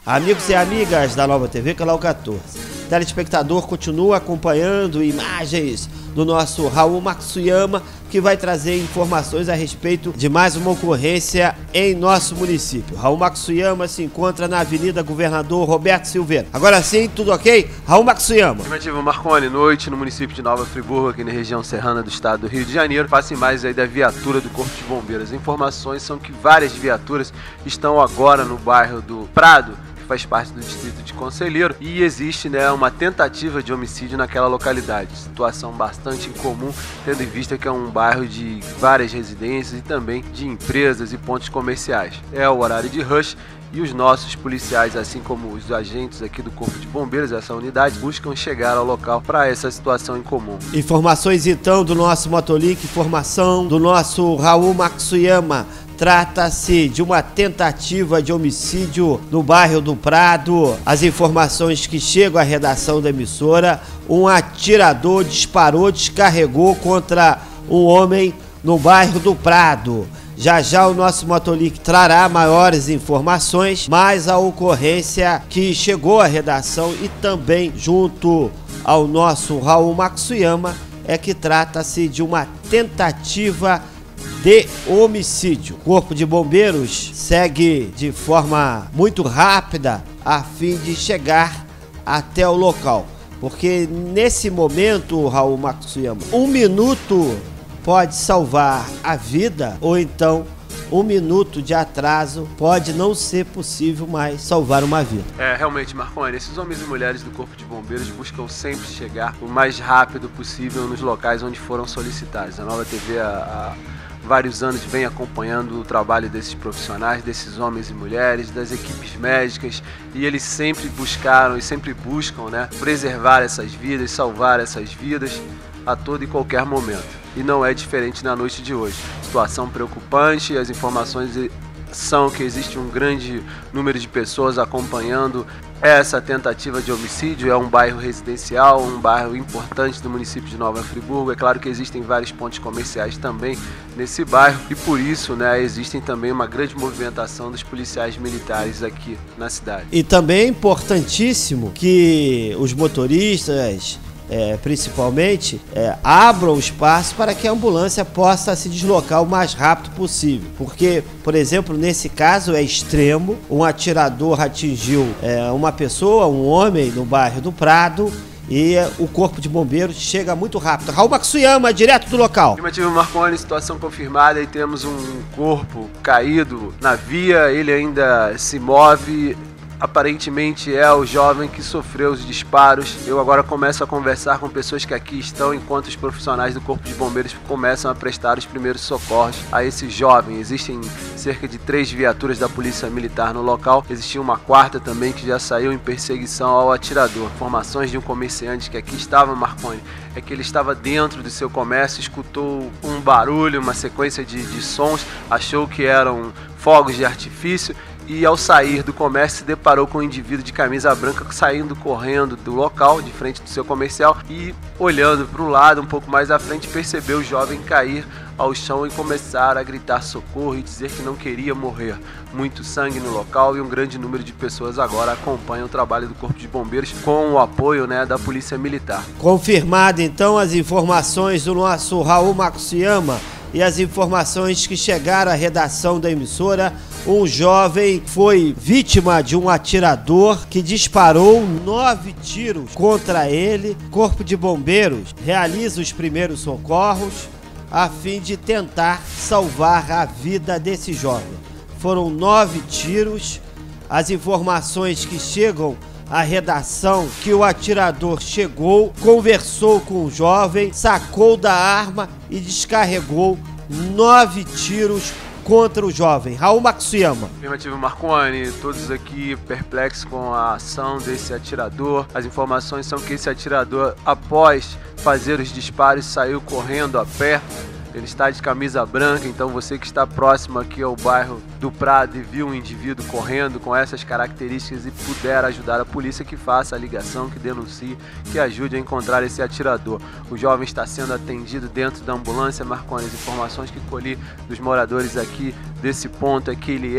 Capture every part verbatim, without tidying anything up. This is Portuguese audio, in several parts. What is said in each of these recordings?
Amigos e amigas da Nova T V, Canal quatorze. Telespectador continua acompanhando imagens do nosso Raul Matsuyama, que vai trazer informações a respeito de mais uma ocorrência em nosso município. Raul Matsuyama se encontra na Avenida Governador Roberto Silveira. Agora sim, tudo ok? Raul Matsuyama. Afirmativo, Marconi, noite no município de Nova Friburgo, aqui na região serrana do estado do Rio de Janeiro. Faça imagens aí da viatura do Corpo de Bombeiros. As informações são que várias viaturas estão agora no bairro do Prado, faz parte do distrito de Conselheiro, e existe, né, uma tentativa de homicídio naquela localidade. Situação bastante incomum, tendo em vista que é um bairro de várias residências e também de empresas e pontos comerciais. É o horário de rush e os nossos policiais, assim como os agentes aqui do Corpo de Bombeiros, essa unidade, buscam chegar ao local para essa situação incomum. Informações então do nosso Motolink, informação do nosso Raul Matsuyama. Trata-se de uma tentativa de homicídio no bairro do Prado. As informações que chegam à redação da emissora: um atirador disparou, descarregou contra um homem no bairro do Prado. Já já o nosso Motolink trará maiores informações, mas a ocorrência que chegou à redação e também junto ao nosso Raul Matsuyama é que trata-se de uma tentativa de homicídio. O Corpo de Bombeiros segue de forma muito rápida a fim de chegar até o local, porque nesse momento, Raul Matsuyama, um minuto pode salvar a vida, ou então um minuto de atraso pode não ser possível mais salvar uma vida. É, realmente, Marconi, esses homens e mulheres do Corpo de Bombeiros buscam sempre chegar o mais rápido possível nos locais onde foram solicitados. A Nova T V há vários anos vem acompanhando o trabalho desses profissionais, desses homens e mulheres, das equipes médicas, e eles sempre buscaram e sempre buscam, né, preservar essas vidas, salvar essas vidas a todo e qualquer momento. E não é diferente na noite de hoje. Situação preocupante, as informações são que existe um grande número de pessoas acompanhando essa tentativa de homicídio. É um bairro residencial, um bairro importante do município de Nova Friburgo. É claro que existem vários pontos comerciais também nesse bairro e por isso, né, existem também uma grande movimentação dos policiais militares aqui na cidade. E também é importantíssimo que os motoristas, É, principalmente, é, abram espaço para que a ambulância possa se deslocar o mais rápido possível. Porque, por exemplo, nesse caso é extremo, um atirador atingiu é, uma pessoa, um homem, no bairro do Prado, e é, o Corpo de Bombeiros chega muito rápido. Raul Matsuyama, direto do local. Afirmativo, Marconi, situação confirmada, e temos um corpo caído na via, ele ainda se move. Aparentemente é o jovem que sofreu os disparos. Eu agora começo a conversar com pessoas que aqui estão, enquanto os profissionais do Corpo de Bombeiros começam a prestar os primeiros socorros a esse jovem. Existem cerca de três viaturas da Polícia Militar no local. Existia uma quarta também que já saiu em perseguição ao atirador. Informações de um comerciante que aqui estava, Marconi, é que ele estava dentro do seu comércio, escutou um barulho, uma sequência de, de sons, achou que eram fogos de artifício, e ao sair do comércio se deparou com um indivíduo de camisa branca saindo correndo do local, de frente do seu comercial, e olhando para o lado, um pouco mais à frente, percebeu o jovem cair ao chão e começar a gritar socorro e dizer que não queria morrer. Muito sangue no local e um grande número de pessoas agora acompanham o trabalho do Corpo de Bombeiros com o apoio, né, da Polícia Militar. Confirmado então as informações do nosso Raul Matsuyama e as informações que chegaram à redação da emissora: um jovem foi vítima de um atirador que disparou nove tiros contra ele. Corpo de Bombeiros realiza os primeiros socorros a fim de tentar salvar a vida desse jovem. Foram nove tiros. As informações que chegam à redação: que o atirador chegou, conversou com o jovem, sacou da arma e descarregou nove tiros contra o jovem. Raul Matsuyama. Afirmativo, Marconi, todos aqui perplexos com a ação desse atirador. As informações são que esse atirador, após fazer os disparos, saiu correndo a pé. Ele está de camisa branca, então você que está próximo aqui ao bairro do Prado e viu um indivíduo correndo com essas características e puder ajudar a polícia, que faça a ligação, que denuncie, que ajude a encontrar esse atirador. O jovem está sendo atendido dentro da ambulância, Marconi. As informações que colhi dos moradores aqui desse ponto é que ele é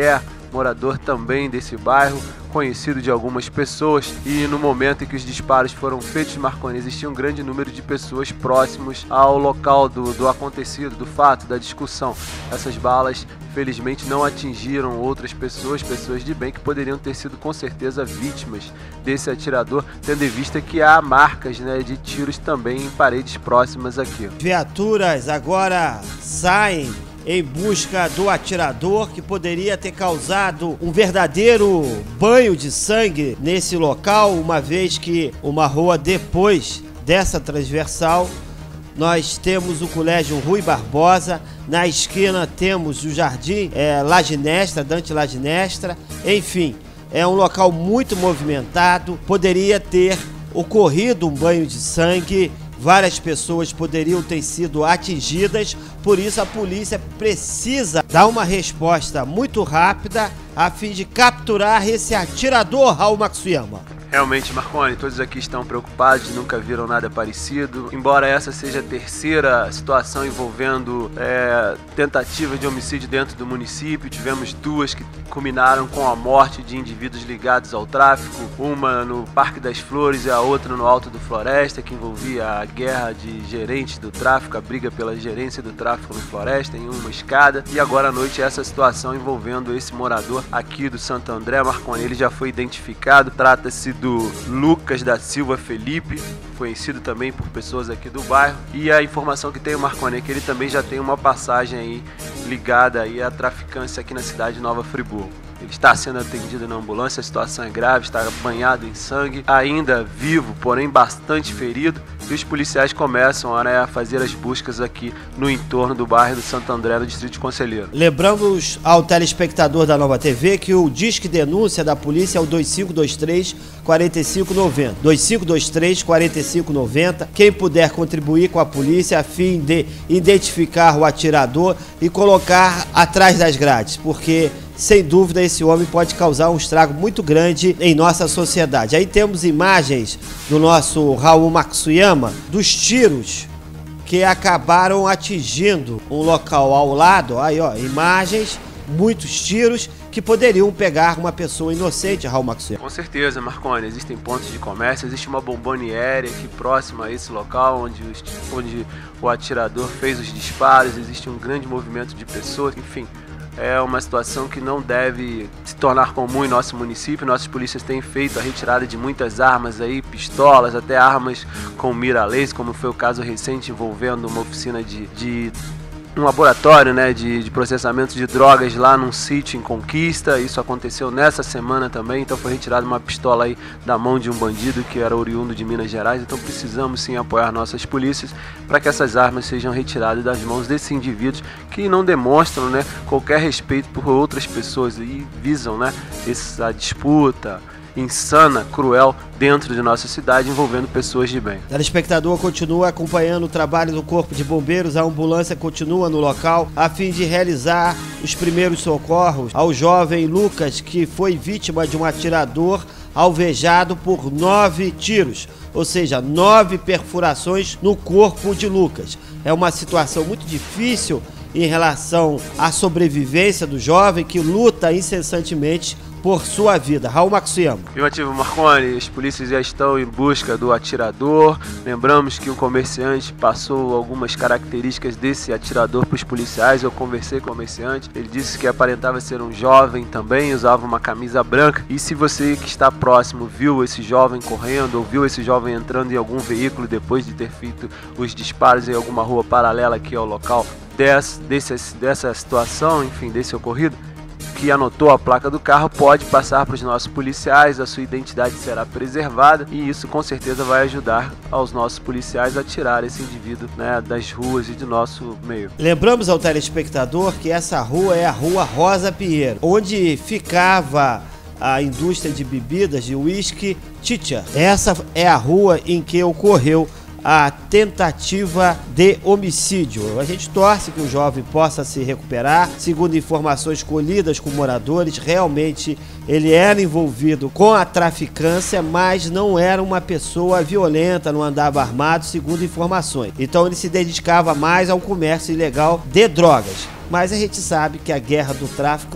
morador também desse bairro, conhecido de algumas pessoas, e no momento em que os disparos foram feitos, Marconi, existia um grande número de pessoas próximos ao local do, do acontecido, do fato, da discussão. Essas balas felizmente não atingiram outras pessoas, pessoas de bem que poderiam ter sido com certeza vítimas desse atirador, tendo em vista que há marcas, né, de tiros também em paredes próximas aqui. Viaturas agora saem em busca do atirador que poderia ter causado um verdadeiro banho de sangue nesse local, uma vez que uma rua depois dessa transversal nós temos o Colégio Rui Barbosa, na esquina temos o Jardim é, Laginestra, Dante Laginestra, enfim, é um local muito movimentado, poderia ter ocorrido um banho de sangue. Várias pessoas poderiam ter sido atingidas, por isso a polícia precisa dar uma resposta muito rápida a fim de capturar esse atirador, Raul Matsuyama. Realmente, Marconi, todos aqui estão preocupados, nunca viram nada parecido. Embora essa seja a terceira situação envolvendo é, tentativa de homicídio dentro do município, tivemos duas que culminaram com a morte de indivíduos ligados ao tráfico, uma no Parque das Flores e a outra no Alto do Floresta, que envolvia a guerra de gerentes do tráfico, a briga pela gerência do tráfico no Floresta, em uma escada. E agora à noite essa situação envolvendo esse morador aqui do Santo André, Marconi. Ele já foi identificado, trata-se do Lucas da Silva Felipe, conhecido também por pessoas aqui do bairro, e a informação que tem o Marconi é que ele também já tem uma passagem aí ligada aí à traficância aqui na cidade de Nova Friburgo. Ele está sendo atendido na ambulância, a situação é grave, está banhado em sangue, ainda vivo, porém bastante ferido, e os policiais começam, né, a fazer as buscas aqui no entorno do bairro do Santo André, no Distrito de Conselheiro. Lembramos ao telespectador da Nova T V que o disque denúncia da polícia é o dois cinco dois três, quatro cinco nove zero. dois cinco dois três, quatro cinco nove zero. Quem puder contribuir com a polícia a fim de identificar o atirador e colocar atrás das grades, porque sem dúvida esse homem pode causar um estrago muito grande em nossa sociedade. Aí temos imagens do nosso Raul Matsuyama dos tiros que acabaram atingindo um local ao lado. Aí ó, imagens, muitos tiros que poderiam pegar uma pessoa inocente, Raul Matsuyama. Com certeza, Marconi, existem pontos de comércio, existe uma bomboniere aqui próxima a esse local onde, os, onde o atirador fez os disparos, existe um grande movimento de pessoas, enfim. É uma situação que não deve se tornar comum em nosso município. Nossas polícias têm feito a retirada de muitas armas aí, pistolas, até armas com mira laser, como foi o caso recente envolvendo uma oficina de, de um laboratório, né, de, de processamento de drogas lá num sítio em Conquista. Isso aconteceu nessa semana também, então foi retirada uma pistola aí da mão de um bandido que era oriundo de Minas Gerais. Então precisamos sim apoiar nossas polícias para que essas armas sejam retiradas das mãos desses indivíduos que não demonstram, né, qualquer respeito por outras pessoas e visam, né, essa disputa insana, cruel, dentro de nossa cidade, envolvendo pessoas de bem. O telespectador continua acompanhando o trabalho do Corpo de Bombeiros, a ambulância continua no local a fim de realizar os primeiros socorros ao jovem Lucas, que foi vítima de um atirador alvejado por nove tiros, ou seja, nove perfurações no corpo de Lucas. É uma situação muito difícil em relação à sobrevivência do jovem que luta incessantemente por sua vida. Raul Matsuyama. Afirmativo, Marconi, as polícias já estão em busca do atirador. Lembramos que o comerciante passou algumas características desse atirador para os policiais. Eu conversei com o comerciante, ele disse que aparentava ser um jovem também, usava uma camisa branca. E se você que está próximo viu esse jovem correndo ou viu esse jovem entrando em algum veículo depois de ter feito os disparos em alguma rua paralela aqui ao local desse, desse, dessa situação, enfim, desse ocorrido, que anotou a placa do carro, pode passar para os nossos policiais, a sua identidade será preservada e isso com certeza vai ajudar aos nossos policiais a tirar esse indivíduo, né, das ruas e do nosso meio. Lembramos ao telespectador que essa rua é a Rua Rosa Pinheiro, onde ficava a indústria de bebidas de uísque Titia. Essa é a rua em que ocorreu a tentativa de homicídio. A gente torce que o jovem possa se recuperar. Segundo informações colhidas com moradores, realmente ele era envolvido com a traficância, mas não era uma pessoa violenta, não andava armado, segundo informações. Então ele se dedicava mais ao comércio ilegal de drogas. Mas a gente sabe que a guerra do tráfico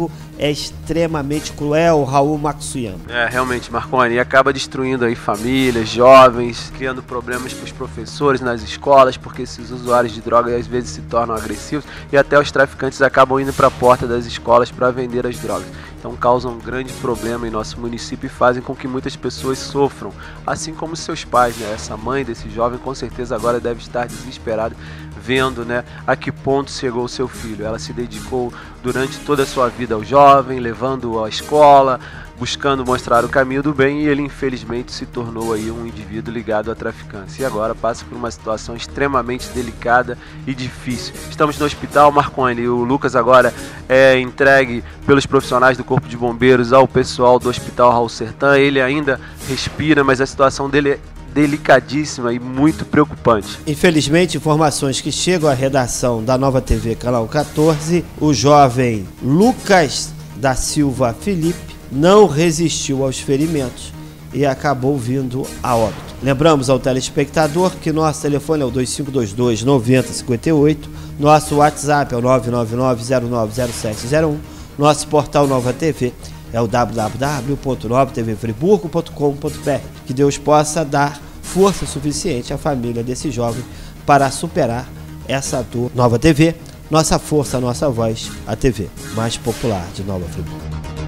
é extremamente cruel, Raul Matsuyama. É, realmente, Marconi, e acaba destruindo aí famílias, jovens, criando problemas para os professores nas escolas, porque esses usuários de droga às vezes se tornam agressivos e até os traficantes acabam indo para a porta das escolas para vender as drogas. Então causam um grande problema em nosso município e fazem com que muitas pessoas sofram, assim como seus pais, né? Essa mãe desse jovem com certeza agora deve estar desesperada, vendo, né, a que ponto chegou o seu filho. Ela se dedicou durante toda a sua vida ao jovem, levando-o à escola, buscando mostrar o caminho do bem, e ele infelizmente se tornou aí um indivíduo ligado à traficância e agora passa por uma situação extremamente delicada e difícil. Estamos no hospital, Marconi, o Lucas agora é entregue pelos profissionais do Corpo de Bombeiros ao pessoal do Hospital Raul Sertã. Ele ainda respira, mas a situação dele é delicadíssima e muito preocupante. Infelizmente, informações que chegam à redação da Nova T V Canal quatorze, o jovem Lucas da Silva Felipe não resistiu aos ferimentos e acabou vindo a óbito. Lembramos ao telespectador que nosso telefone é o dois cinco dois dois, nove zero cinco oito, nosso WhatsApp é o nove nove nove, zero nove zero sete zero um, nosso portal Nova T V é o w w w ponto nova t v friburgo ponto com ponto b r. Que Deus possa dar força suficiente à família desse jovem para superar essa dor. Nova T V, nossa força, nossa voz, a T V mais popular de Nova Friburgo.